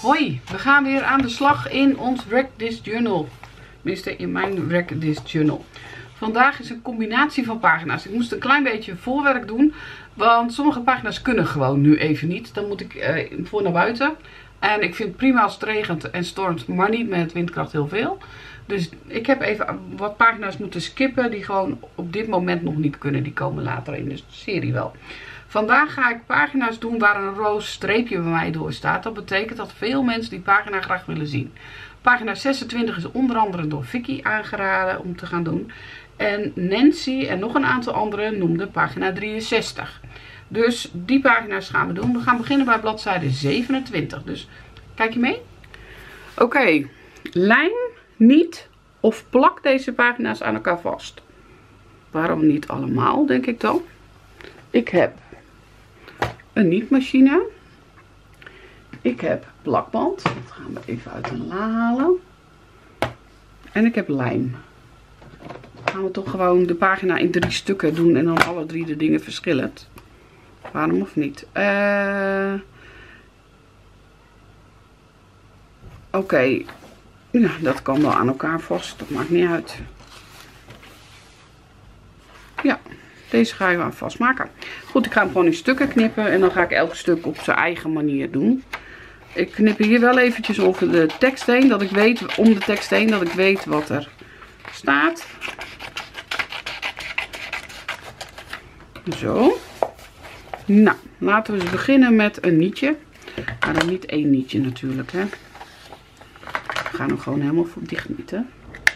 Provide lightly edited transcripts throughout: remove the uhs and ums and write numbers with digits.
Hoi, we gaan weer aan de slag in ons Wreck This Journal. Tenminste, in mijn Wreck This Journal. Vandaag is een combinatie van pagina's. Ik moest een klein beetje voorwerk doen, want sommige pagina's kunnen gewoon nu even niet. Dan moet ik voor naar buiten. En ik vind het prima als het regent en stormt, maar niet met windkracht heel veel. Dus ik heb even wat pagina's moeten skippen die gewoon op dit moment nog niet kunnen. Die komen later in de serie wel. Vandaag ga ik pagina's doen waar een roos streepje bij mij door staat. Dat betekent dat veel mensen die pagina graag willen zien. Pagina 26 is onder andere door Vicky aangeraden om te gaan doen. En Nancy en nog een aantal anderen noemden pagina 63. Dus die pagina's gaan we doen. We gaan beginnen bij bladzijde 27. Dus kijk je mee? Oké. Lijm niet of plak deze pagina's aan elkaar vast. Waarom niet allemaal, denk ik dan? Ik heb een nietmachine. Ik heb plakband. Dat gaan we even uit de la halen. En ik heb lijm. Gaan we toch gewoon de pagina in 3 stukken doen en dan alle 3 de dingen verschillend. Waarom of niet? Oké. Nou, dat kan wel aan elkaar vast. Dat maakt niet uit. Ja. Deze ga je aan vastmaken. Goed, ik ga hem gewoon in stukken knippen. En dan ga ik elk stuk op zijn eigen manier doen. Ik knip hier wel eventjes over de tekst heen. Dat ik weet, om de tekst heen, dat ik weet wat er staat. Zo. Nou, laten we eens beginnen met een nietje. Maar dan niet 1 nietje natuurlijk, hè. We gaan hem gewoon helemaal dicht nieten.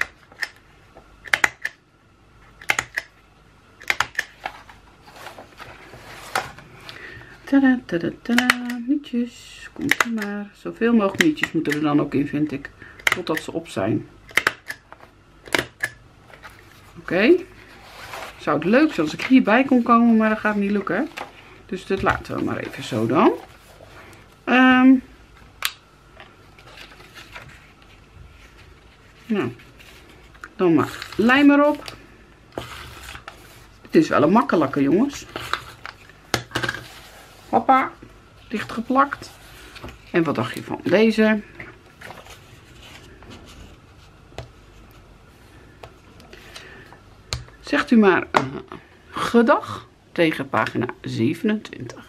Tada, tada, tada, nietjes. Komt er maar. Zoveel mogelijk nietjes moeten er dan ook in, vind ik. Totdat ze op zijn. Oké. Zou het leuk zijn als ik hierbij kon komen, maar dat gaat niet lukken. Dus dat laten we maar even zo dan. Nou. Dan maar lijm erop. Het is wel een makkelijke, jongens. Hoppa, dichtgeplakt. En wat dacht je van deze? Zegt u maar gedag tegen pagina 27.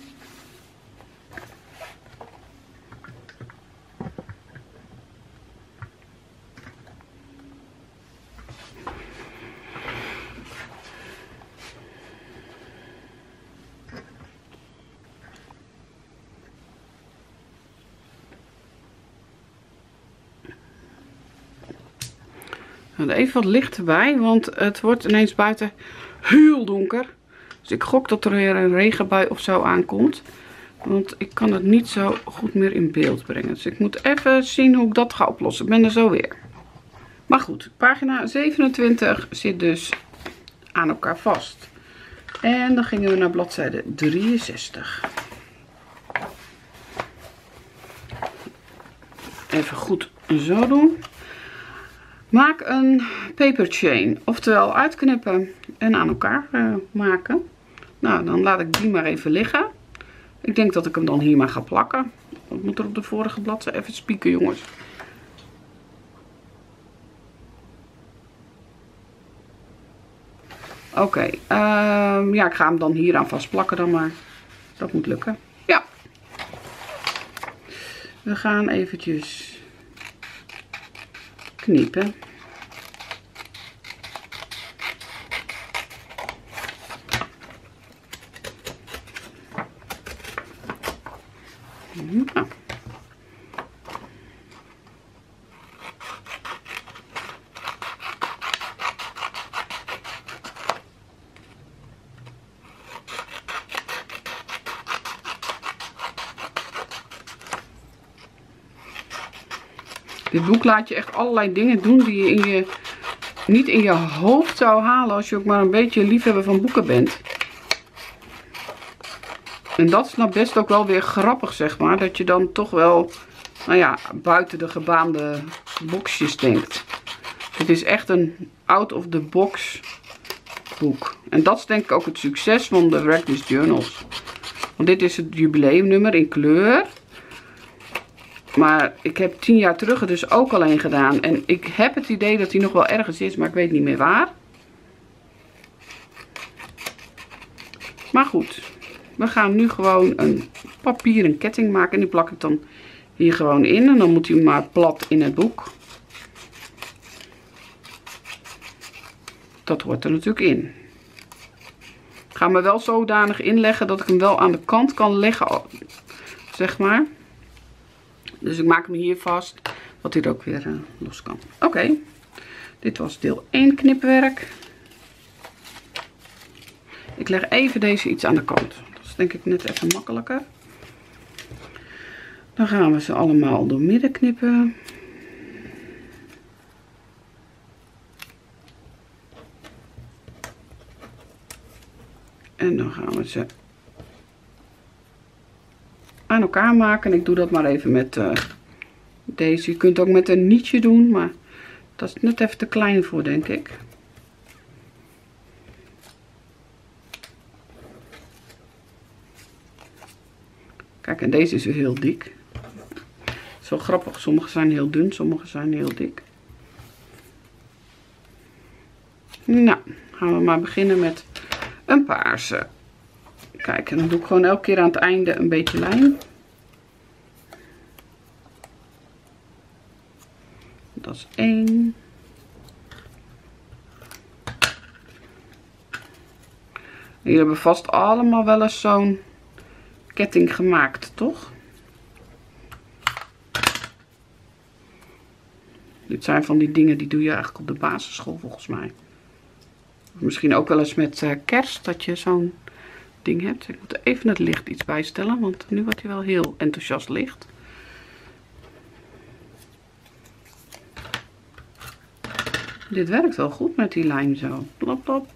Even wat licht erbij, want het wordt ineens buiten heel donker. Dus ik gok dat er weer een regenbui of zo aankomt. Want ik kan het niet zo goed meer in beeld brengen. Dus ik moet even zien hoe ik dat ga oplossen. Ik ben er zo weer. Maar goed, pagina 27 zit dus aan elkaar vast. En dan gingen we naar bladzijde 63. Even goed zo doen. Maak een paper chain, oftewel uitknippen en aan elkaar maken. Nou, dan laat ik die maar even liggen. Ik denk dat ik hem dan hier maar ga plakken. Ik moet er op de vorige bladzijde even spieken, jongens. Oké, ja, ik ga hem dan hier aan vastplakken dan maar. Dat moet lukken. Ja. We gaan eventjes knippen. Nou. Dit boek laat je echt allerlei dingen doen die je niet in je hoofd zou halen als je ook maar een beetje liefhebber van boeken bent. En dat is nou best ook wel weer grappig, zeg maar. Dat je dan toch wel, nou ja, buiten de gebaande boxjes denkt. Het is echt een out of the box boek. En dat is denk ik ook het succes van de Wreck This Journals. Want dit is het jubileumnummer in kleur. Maar ik heb 10 jaar terug er dus ook alleen gedaan. En ik heb het idee dat hij nog wel ergens is, maar ik weet niet meer waar. Maar goed, we gaan nu gewoon een papieren ketting maken. En die plak ik dan hier gewoon in. En dan moet hij maar plat in het boek. Dat hoort er natuurlijk in. Ik ga me wel zodanig inleggen dat ik hem wel aan de kant kan leggen, zeg maar. Dus ik maak hem hier vast, dat hij er ook weer los kan. Oké, dit was deel 1 knipwerk. Ik leg even deze iets aan de kant. Dat is denk ik net even makkelijker. Dan gaan we ze allemaal door midden knippen. En dan gaan we ze aan elkaar maken. En ik doe dat maar even met deze. Je kunt het ook met een nietje doen, maar dat is net even te klein voor, denk ik. Kijk, en deze is weer heel dik. Zo grappig, sommige zijn heel dun, sommige zijn heel dik. Nou, gaan we maar beginnen met een paarse. Kijk, en dan doe ik gewoon elke keer aan het einde een beetje lijn. Dat is 1. Jullie hebben vast allemaal wel eens zo'n ketting gemaakt, toch? Dit zijn van die dingen die doe je eigenlijk op de basisschool volgens mij. Misschien ook wel eens met kerst dat je zo'n ding hebt. Ik moet even het licht iets bijstellen, want nu wordt hij wel heel enthousiast licht. Dit werkt wel goed met die lijn zo. Plop, plop.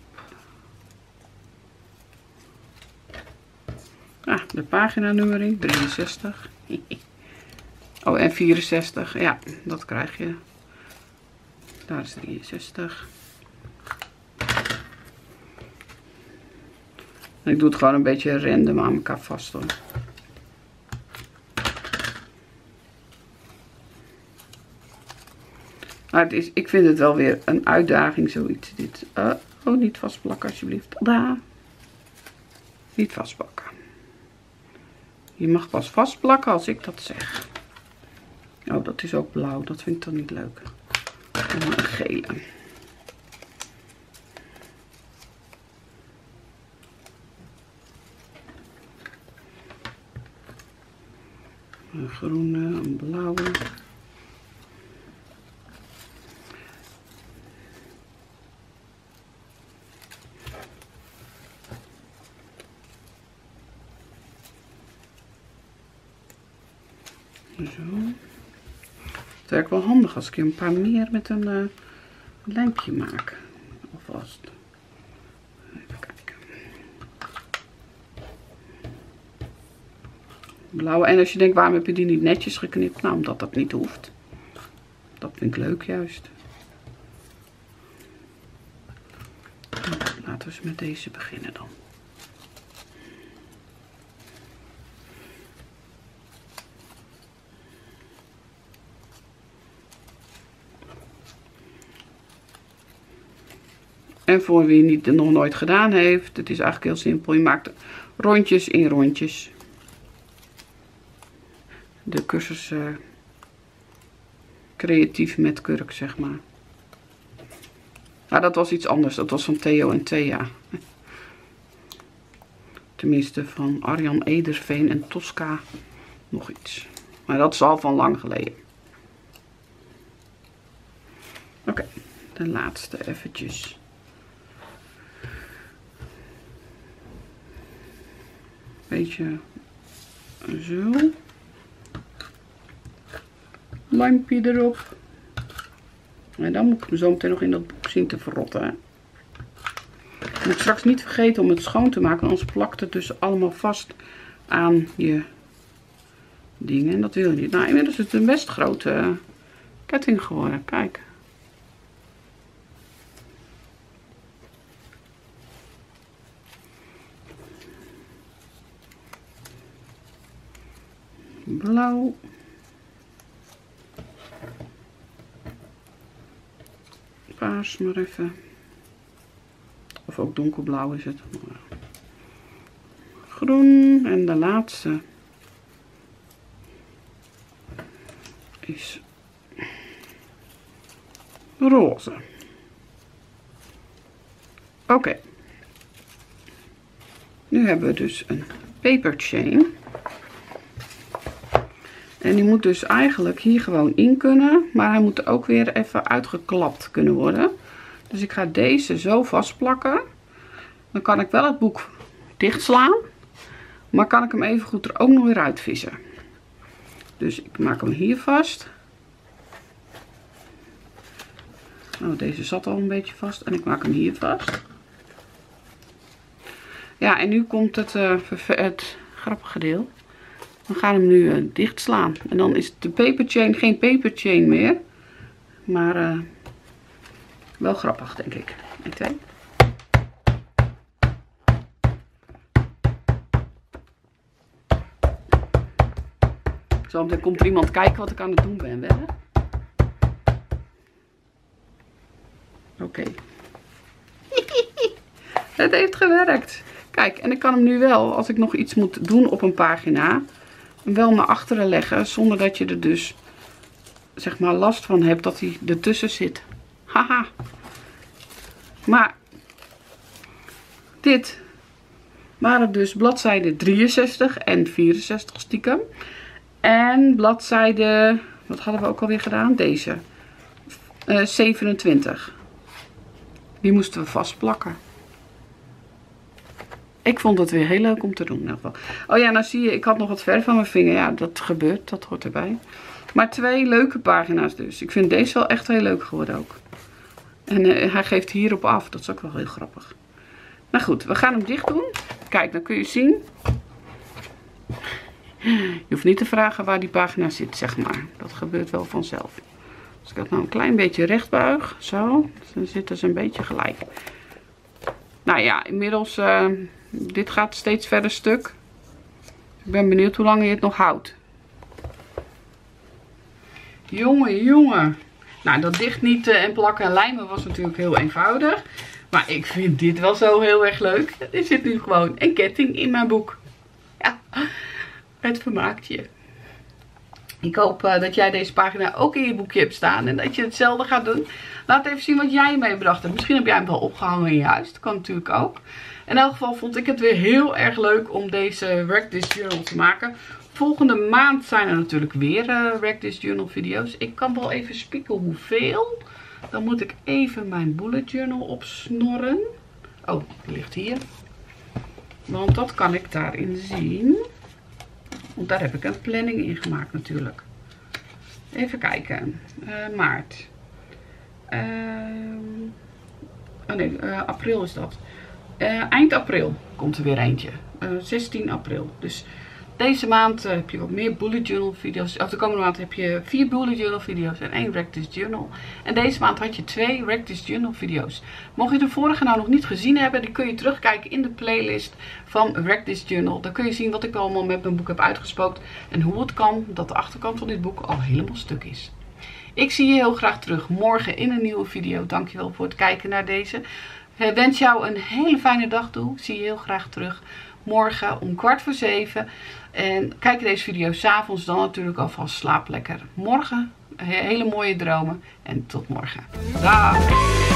Ah, de paginanummering 63. Oh, en 64. Ja, dat krijg je. Daar is 63. En ik doe het gewoon een beetje random aan elkaar vast hoor. Maar het is, ik vind het wel weer een uitdaging zoiets. Dit. Oh, niet vastplakken alsjeblieft. Daar. Niet vastplakken. Je mag pas vastplakken als ik dat zeg. Oh, dat is ook blauw. Dat vind ik dan niet leuk. En een gele. Een groene, een blauwe. Zo. Het werkt wel handig als ik een paar meer met een lijmpje maak. Alvast. Even kijken. Blauwe. En als je denkt, waarom heb je die niet netjes geknipt? Nou, omdat dat niet hoeft. Dat vind ik leuk juist. Nou, laten we eens met deze beginnen dan. En voor wie het nog nooit gedaan heeft, het is eigenlijk heel simpel. Je maakt rondjes in rondjes. De cursus creatief met kurk, zeg maar. Nou, dat was iets anders. Dat was van Theo en Thea. Tenminste van Arjan Ederveen en Tosca nog iets. Maar dat is al van lang geleden. Oké, de laatste eventjes. Beetje zo. Lampje erop. En dan moet ik hem zo meteen nog in dat boek zien te verrotten. Hè. Je moet straks niet vergeten om het schoon te maken, anders plakt het dus allemaal vast aan je dingen. En dat wil je niet. Nou, inmiddels is het een best grote ketting geworden. Kijk. Blauw. paars maar even. Of ook donkerblauw is het. Groen. En de laatste is roze. Oké. Nu hebben we dus een paper chain. En die moet dus eigenlijk hier gewoon in kunnen. Maar hij moet er ook weer even uitgeklapt kunnen worden. Dus ik ga deze zo vastplakken. Dan kan ik wel het boek dichtslaan. Maar kan ik hem even goed er ook nog weer uitvissen. Dus ik maak hem hier vast. Oh, deze zat al een beetje vast. En ik maak hem hier vast. Ja, en nu komt het grappige deel. We gaan hem nu dichtslaan. En dan is de paper chain geen paper chain meer. Maar wel grappig, denk ik. 1, 2. Zometeen komt er iemand kijken wat ik aan het doen ben. Oké. Het heeft gewerkt. Kijk, en ik kan hem nu wel, als ik nog iets moet doen op een pagina, wel naar achteren leggen. Zonder dat je er dus, zeg maar, last van hebt dat hij ertussen zit. Haha. Maar dit waren dus bladzijde 63 en 64 stiekem. En bladzijde, wat hadden we ook alweer gedaan? Deze. 27. Die moesten we vastplakken. Ik vond het weer heel leuk om te doen in ieder geval. Oh ja, nou zie je, ik had nog wat verf aan mijn vinger. Ja, dat gebeurt, dat hoort erbij. Maar 2 leuke pagina's dus. Ik vind deze wel echt heel leuk geworden ook. En hij geeft hierop af. Dat is ook wel heel grappig. Nou goed, we gaan hem dicht doen. Kijk, dan kun je zien. Je hoeft niet te vragen waar die pagina zit, zeg maar. Dat gebeurt wel vanzelf. Als ik dat nou een klein beetje recht buig, zo, dan zitten ze een beetje gelijk. Nou ja, inmiddels, dit gaat steeds verder stuk. Ik ben benieuwd hoe lang je het nog houdt. Jongen. Nou, dat dichtnieten en plakken en lijmen was natuurlijk heel eenvoudig. Maar ik vind dit wel zo heel erg leuk. Er zit nu gewoon een ketting in mijn boek. Ja, het vermaakt je. Ik hoop dat jij deze pagina ook in je boekje hebt staan. En dat je hetzelfde gaat doen. Laat even zien wat jij meebracht hebt. Misschien heb jij hem wel opgehangen in je huis. Dat kan natuurlijk ook. In elk geval vond ik het weer heel erg leuk om deze Wreck This Journal te maken. Volgende maand zijn er natuurlijk weer Wreck This Journal video's. Ik kan wel even spieken hoeveel. Dan moet ik even mijn bullet journal opsnorren. Oh, die ligt hier. Want dat kan ik daarin zien. Want daar heb ik een planning in gemaakt natuurlijk. Even kijken. Maart. April is dat. Eind april komt er weer eentje. 16 april. Dus deze maand heb je wat meer bullet journal video's. Of de komende maand heb je 4 bullet journal video's en 1 Wreck This Journal. En deze maand had je 2 Wreck This Journal video's. Mocht je de vorige nou nog niet gezien hebben, die kun je terugkijken in de playlist van Wreck This Journal. Dan kun je zien wat ik allemaal met mijn boek heb uitgespookt. En hoe het kan dat de achterkant van dit boek al helemaal stuk is. Ik zie je heel graag terug morgen in een nieuwe video. Dankjewel voor het kijken naar deze. Ik wens jou een hele fijne dag toe. Ik zie je heel graag terug morgen om 6:15. En kijk deze video 's avonds, dan natuurlijk alvast slaap lekker. Morgen hele mooie dromen en tot morgen. Dag!